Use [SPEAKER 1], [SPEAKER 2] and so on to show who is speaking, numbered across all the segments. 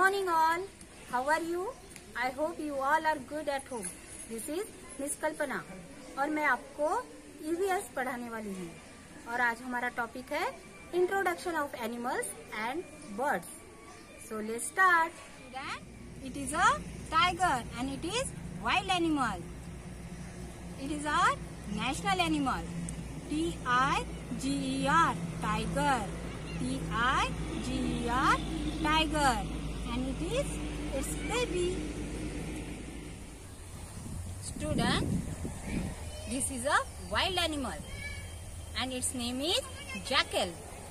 [SPEAKER 1] morning all. How are you? I hope you all are good at home. This is Miss कल्पना और मैं आपको EVS पढ़ाने वाली हूँ। और आज हमारा टॉपिक है Introduction of Animals and Birds. So let's start. It is a tiger and it is wild animal. It is our national animal. T-I-G-E-R, tiger. T-I-G-E-R, tiger. And it is its baby. Student, this is a wild animal and its name is jackal.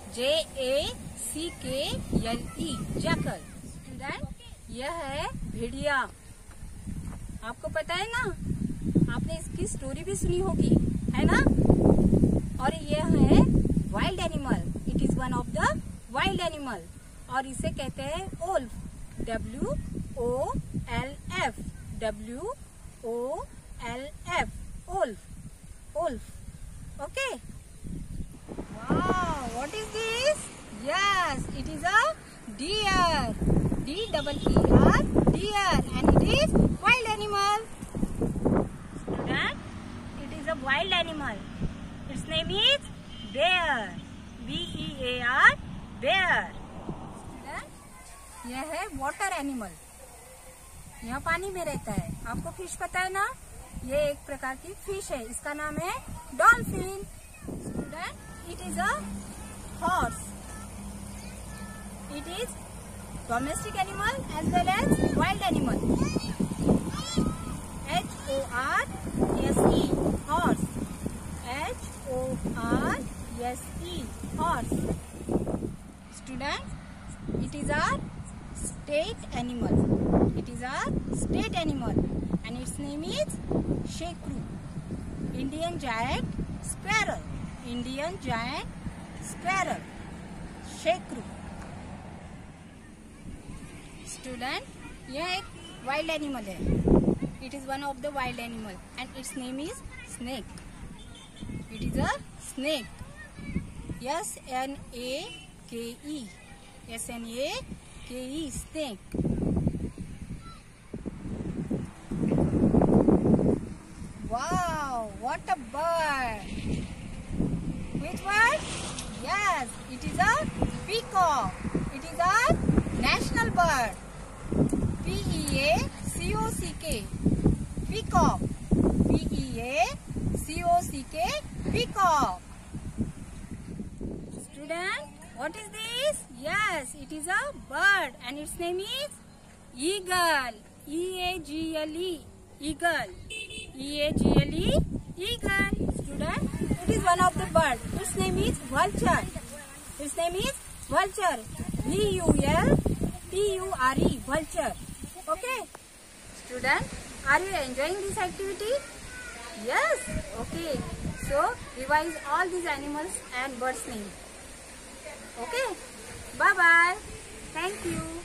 [SPEAKER 1] J-A-C-K-L-E, jackal. Student, यह है भेड़िया। आपको पता है ना, आपने इसकी story भी सुनी होगी, है ना। और यह है wild animal. It is one of the wild animal और इसे कहते हैं wolf. W-O-L-F, W-O-L-F, wolf, wolf. Okay. Wow, what is this? Yes, it is a deer. D-E-E-R, deer, and it is wild animal. Student, it is a wild animal. Its name is bear. B-E-A-R, bear. Student, यह है water animal. यह पानी में रहता है। आपको fish पता है ना? ये एक प्रकार की फिश है। इसका नाम है dolphin. Student, it is a horse. It is domestic animal as well as wild animal. H-O-R-S-E, horse. H-O-R-S-E, horse. Students, it is our state animal. It is our state animal and its name is shrew. Indian giant squirrel. Indian giant squirrel. shrew. Student, यह एक wild animal है. It is one of the wild animal and its name is snake. It is a snake. S-N-A-K-E. S-N-A-K-E, snake. Wow, what a bird! Which bird? Yes, it is a peacock. It is a national bird. P-E-A-C-O-C-K, peacock. P-E-A-C-O-C-K, peacock. Student, what is this? Yes, it is a bird and its name is eagle. E-A-G-L-E, eagle. E-A-G-L-E, eagle. Student, it is one of the bird. Its name is vulture. Its name is vulture. V-U-L-T-U-R-E, vulture. Okay. Student, are you enjoying this activity? Yes. Okay. So revise all these animals and birds' names. Okay. Bye bye. Thank you.